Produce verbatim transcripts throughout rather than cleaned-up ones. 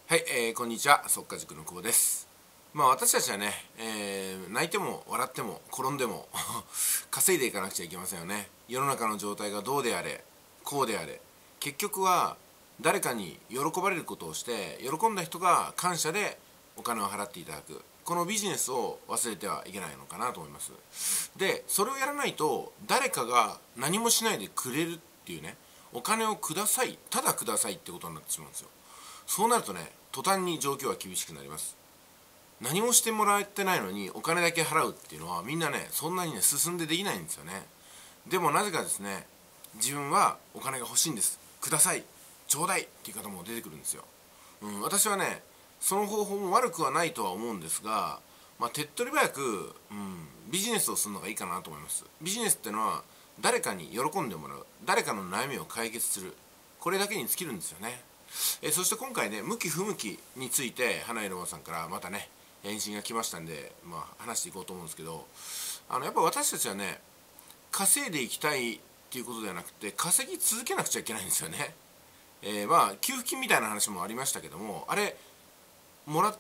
はい、えー、こんにちは。速稼塾の久保です。まあ私たちはね、えー、泣いても笑っても転んでも稼いでいかなくちゃいけませんよね。世の中の状態がどうであれ、こうであれ、結局は誰かに喜ばれることをして、喜んだ人が感謝でお金を払っていただく。このビジネスを忘れてはいけないのかなと思います。で、それをやらないと誰かが何もしないでくれるっていうね、お金をください、ただくださいってことになってしまうんですよ。そうなるとね、途端に状況は厳しくなります。何もしてもらってないのにお金だけ払うっていうのはみんなね、そんなにね、進んでできないんですよね。でもなぜかですね、自分はお金が欲しいんです。ください。ちょうだいっていう方も出てくるんですよ。うん、私はね、その方法も悪くはないとは思うんですが、まあ、手っ取り早く、うん、ビジネスをするのがいいかなと思います。ビジネスってのは誰かに喜んでもらう、誰かの悩みを解決する、これだけに尽きるんですよね。えそして今回ね、向き不向きについて花井ロマさんからまたね返信が来ましたんで、まあ、話していこうと思うんですけど、あのやっぱ私たちはね、稼いでいきたいっていうことではなくて稼ぎ続けなくちゃいけないんですよね。えー、まあ給付金みたいな話もありましたけども、あれもらって、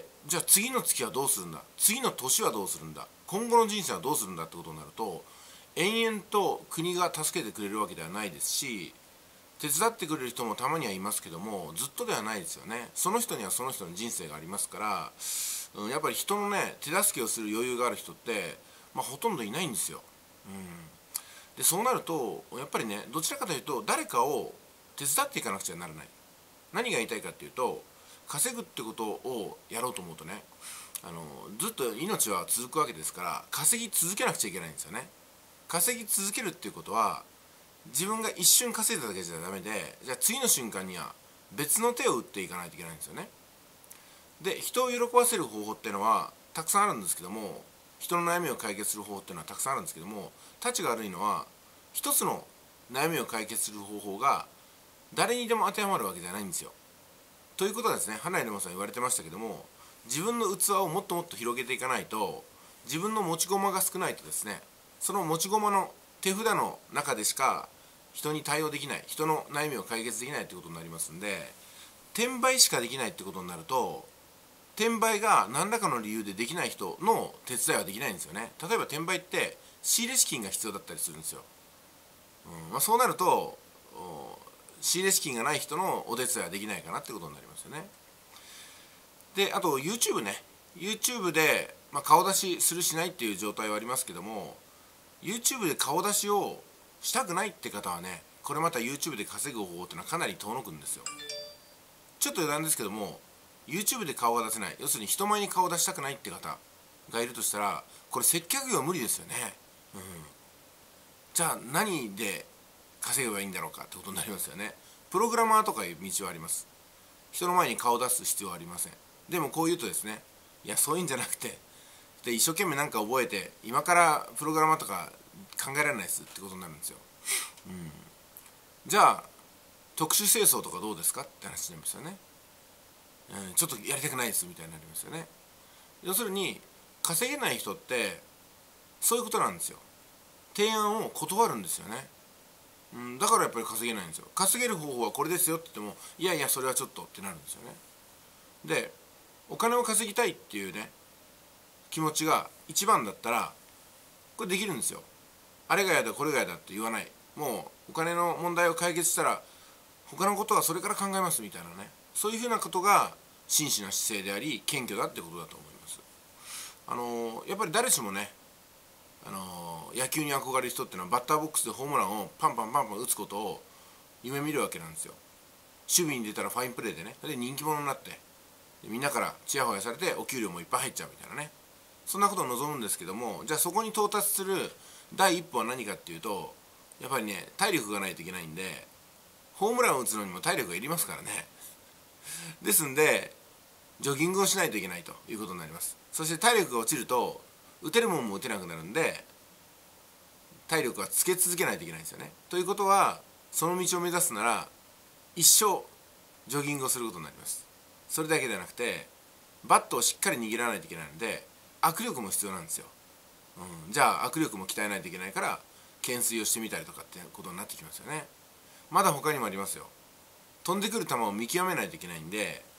じゃあ次の月はどうするんだ、次の年はどうするんだ、今後の人生はどうするんだってことになると、延々と国が助けてくれるわけではないですし、手伝ってくれる人もたまにはいますけども、ずっとではないですよね。その人にはその人の人生がありますから、うん、やっぱり人のね、手助けをする余裕がある人って、まあ、ほとんどいないんですよ。うん、でそうなるとやっぱりね、どちらかというと誰かを手伝っていかなくちゃならない。何が言いたいかっていうと、稼ぐってことをやろうと思うとね、あのずっと命は続くわけですから、稼ぎ続けなくちゃいけないんですよね。稼ぎ続けるっていうことは、自分が一瞬稼いだだけじゃダメで、じゃあ次の瞬間には別の手を打っていかないといけないんですよね。で、人を喜ばせる方法っていうのはたくさんあるんですけども、人の悩みを解決する方法っていうのはたくさんあるんですけども、たちが悪いのは、一つの悩みを解決する方法が誰にでも当てはまるわけじゃないんですよ。ということはですね、花井沼さん言われてましたけども、自分の器をもっともっと広げていかないと、自分の持ち駒が少ないとですね、その持ち駒の手札の中でしか人に対応できない、人の悩みを解決できないってことになりますんで、転売しかできないってことになると、転売が何らかの理由でできない人の手伝いはできないんですよね。例えば転売って仕入れ資金が必要だったりするんですよ。うん、まあ、そうなると仕入れ資金がない人のお手伝いはできないかなってことになりますよね。で、あと YouTube ね、 YouTube で、まあ、顔出しするしないっていう状態はありますけども、 YouTube で顔出しをしたくないって方はね、これまた YouTube で稼ぐ方法っていうのはかなり遠のくんですよ。ちょっと余談ですけども、 YouTube で顔が出せない、要するに人前に顔を出したくないって方がいるとしたら、これ接客業無理ですよね。うん、じゃあ何で稼げばいいんだろうかってことになりますよね。プログラマーとかいう道はあります。人の前に顔を出す必要はありません。でもこう言うとですね、いやそういうんじゃなくて、で一生懸命なんか覚えて今からプログラマーとか考えられないですってことになるんですよ。うん、じゃあ特殊清掃とかどうですかって話になりますよね。うん、ちょっとやりたくないですみたいになりますよね。要するに稼げない人ってそういうことなんですよ。提案を断るんですよね。うん、だからやっぱり稼げないんですよ。稼げる方法はこれですよって言っても、いやいやそれはちょっとってなるんですよね。で、お金を稼ぎたいっていうね、気持ちが一番だったらこれできるんですよ。あれがやだこれがやだって言わない。もうお金の問題を解決したら他のことはそれから考えますみたいなね、そういうふうなことが真摯な姿勢であり謙虚だってことだと思います。あのー、やっぱり誰しもね、あのー、野球に憧れる人っていうのはバッターボックスでホームランをパンパンパンパン打つことを夢見るわけなんですよ。守備に出たらファインプレーでね、で人気者になって、みんなからチヤホヤされてお給料もいっぱい入っちゃうみたいなね、そんなことを望むんですけども、じゃあそこに到達する第一歩は何かっていうと、やっぱりね、体力がないといけないんで、ホームランを打つのにも体力がいりますからね。ですんでジョギングをしないといけないということになります。そして体力が落ちると打てるもんも打てなくなるんで、体力はつけ続けないといけないんですよね。ということは、その道を目指すなら一生ジョギングをすることになります。それだけではなくてバットをしっかり握らないといけないので握力も必要なんですよ。うん、じゃあ握力も鍛えないといけないから懸垂をしてみたりとかってことになってきますよね。まだ他にもありますよ。飛んでくる球を見極めないといけないんで、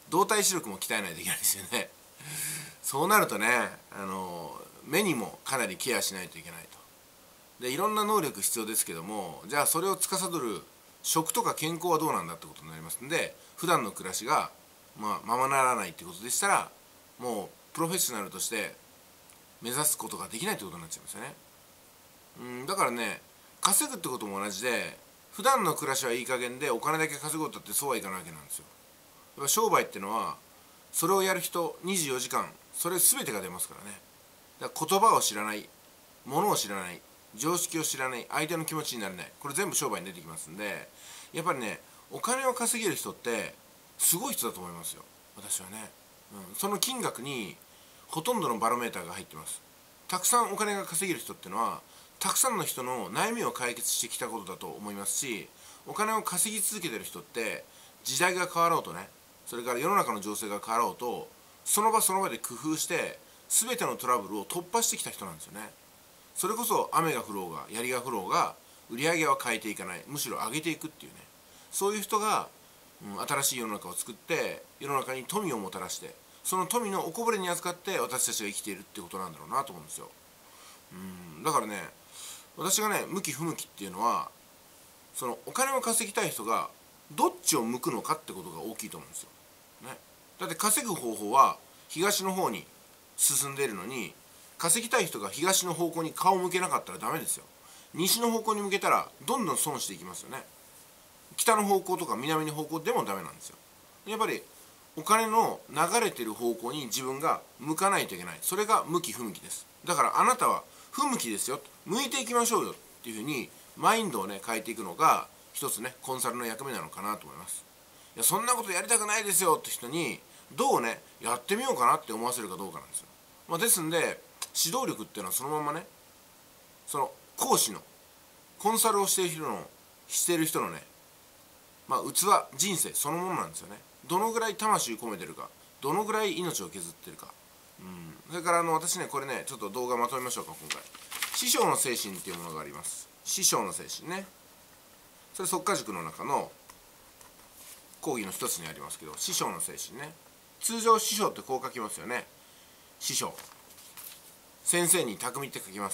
動体視力も鍛えないといけないですよね。そうなるとね、あの目にもかなりケアしないといけないと。でいろんな能力必要ですけども、じゃあそれを司る食とか健康はどうなんだってことになりますんで、普段の暮らしが、まあ、ままならないってことでしたら、もうプロフェッショナルとして目指すことができないってことになっちゃいますよね。うんだからね、稼ぐってことも同じで、普段の暮らしはいい加減でお金だけ稼ごうとってそうはいかないわけなんですよ。やっぱ商売っていうのはそれをやる人にじゅうよじかんそれ全てが出ますからね。だから言葉を知らない、物を知らない、常識を知らない、相手の気持ちになれない、これ全部商売に出てきますんで、やっぱりね、お金を稼げる人ってすごい人だと思いますよ、私はね。うん、その金額にほとんどのバロメーターが入ってます。たくさんお金が稼げる人っていうのはたくさんの人の悩みを解決してきたことだと思いますし、お金を稼ぎ続けてる人って時代が変わろうとね、それから世の中の情勢が変わろうと、その場その場で工夫して全てのトラブルを突破してきた人なんですよね。それこそ雨が降ろうが槍が降ろうが売り上げは変えていかない、むしろ上げていくっていうね、そういう人が、うん、新しい世の中を作って世の中に富をもたらして、その富のおこぼれに預かって私たちが生きているっていうことなんだろうなと思うんですよ。うんだからね、私がね向き不向きっていうのは、そのお金を稼ぎたい人がどっちを向くのかってことが大きいと思うんですよ、ね、だって稼ぐ方法は東の方に進んでいるのに、稼ぎたい人が東の方向に顔を向けなかったらダメですよ。西の方向に向けたらどんどん損していきますよね。北の方向とか南の方向でもダメなんですよ。やっぱりお金の流れてる方向に自分が向かないといけない。それが向き不向きです。だからあなたは不向きですよ、向いていきましょうよっていうふうにマインドをね変えていくのが一つねコンサルの役目なのかなと思います。いやそんなことやりたくないですよって人にどうねやってみようかなって思わせるかどうかなんですよ。まあ、ですんで指導力っていうのはそのままね、その講師のコンサルをしている人のしている人のね、まあ、器人生そのものなんですよね。どのぐらい魂込めてるか、どのぐらい命を削ってるか、うん、それからあの私ねこれねちょっと動画まとめましょうか。今回師匠の精神っていうものがあります。師匠の精神ね、それ即家塾の中の講義の一つにありますけど、師匠の精神ね、通常師匠ってこう書きますよね。師匠、先生に匠って書きます。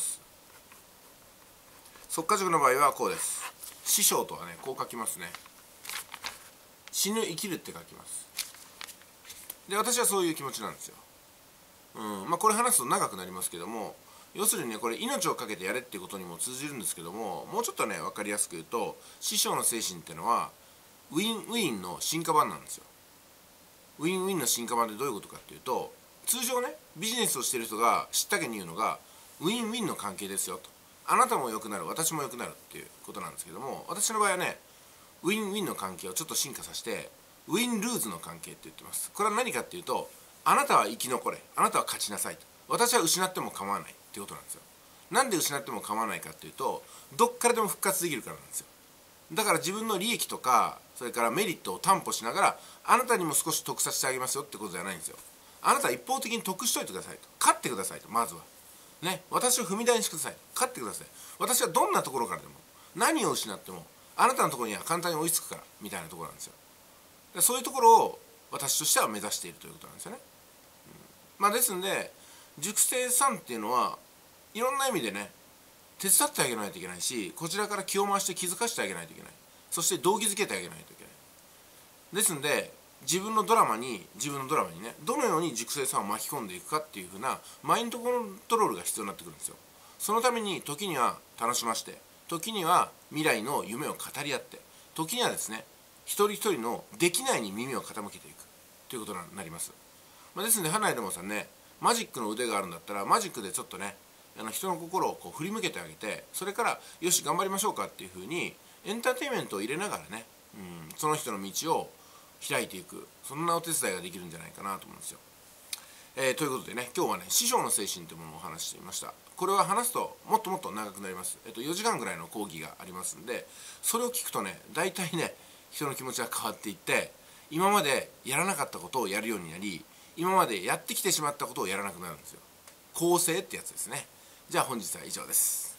即家塾の場合はこうです。師匠とはねこう書きますね。死ぬ生きるって書きます。で私はそういう気持ちなんですよ。うんまあこれ話すと長くなりますけども、要するにねこれ命を懸けてやれっていうことにも通じるんですけども、もうちょっとね分かりやすく言うと、師匠の精神っていうのはウィンウィンの進化版なんですよ。ウィンウィンの進化版ってどういうことかっていうと、通常ねビジネスをしてる人が知ったげに言うのがウィンウィンの関係ですよと、あなたも良くなる私も良くなるっていうことなんですけども、私の場合はねウィンウィンの関係をちょっと進化させてウィンルーズの関係って言ってます。これは何かっていうと、あなたは生き残れ、あなたは勝ちなさいと、私は失っても構わないっていうことなんですよ。なんで失っても構わないかっていうと、どっからでも復活できるからなんですよ。だから自分の利益とかそれからメリットを担保しながら、あなたにも少し得させてあげますよってことじゃないんですよ。あなたは一方的に得しといてくださいと、勝ってくださいと、まずはね、私を踏み台にしてください、勝ってください、私はどんなところからでも何を失ってもあなたのところには簡単に追いつくからみたいなところなんですよ。でそういうところを私としては目指しているということなんですよね。うん、まあですんで塾生さんっていうのはいろんな意味でね手伝ってあげないといけないし、こちらから気を回して気づかせてあげないといけない、そして動機づけてあげないといけない。ですんで自分のドラマに自分のドラマにねどのように塾生さんを巻き込んでいくかっていう風なマインドコントロールが必要になってくるんですよ。そのために時には楽しまして、時には未来の夢を語り合って、時にはですね一人一人のできないに耳を傾けていくということになります。まあ、ですので花井でもさんね、マジックの腕があるんだったらマジックでちょっとねあの人の心をこう振り向けてあげて、それからよし頑張りましょうかっていう風にエンターテインメントを入れながらね、うん、その人の道を開いていく、そんなお手伝いができるんじゃないかなと思うんですよ。えー、ということでね今日はね師匠の精神というものをお話ししてみました。これは話すともっともっと長くなります。えっと、よじかんぐらいの講義がありますんで、それを聞くとね大体ね人の気持ちが変わっていって、今までやらなかったことをやるようになり、今までやってきてしまったことをやらなくなるんですよ。構成ってやつですね。じゃあ本日は以上です。